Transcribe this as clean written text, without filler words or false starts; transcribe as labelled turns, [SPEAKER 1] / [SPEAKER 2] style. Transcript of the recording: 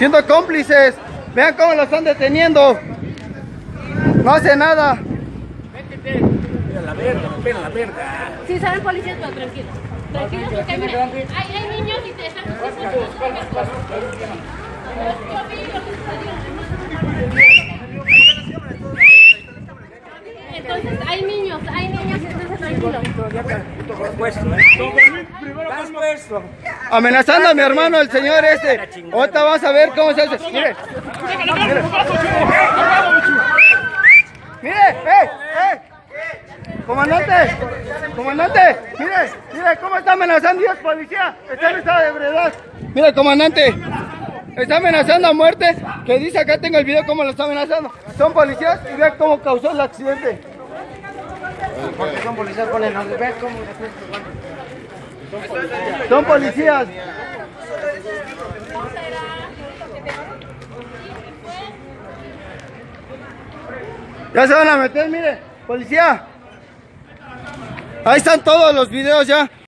[SPEAKER 1] siendo cómplices. Vean cómo lo están deteniendo. No hace nada.
[SPEAKER 2] Mira la verga.
[SPEAKER 3] Sí, saben policías, pero tranquilos. Tranquilos, porque mira, hay niños y te están... Entonces, hay niños, entonces tranquilos.
[SPEAKER 1] Amenazando a mi hermano, el señor este. Ahorita vas a ver cómo se hace. Mire. Mire, comandante, mire cómo está amenazando, Dios, policía, está en estado de ebriedad. Mire, comandante, está amenazando a muerte, que dice acá tengo el video cómo lo está amenazando. Son policías y vean cómo causó el accidente.
[SPEAKER 4] Porque son policías, ve cómo...
[SPEAKER 1] Son policías. Ya se van a meter, mire, policía. Ahí están todos los videos ya.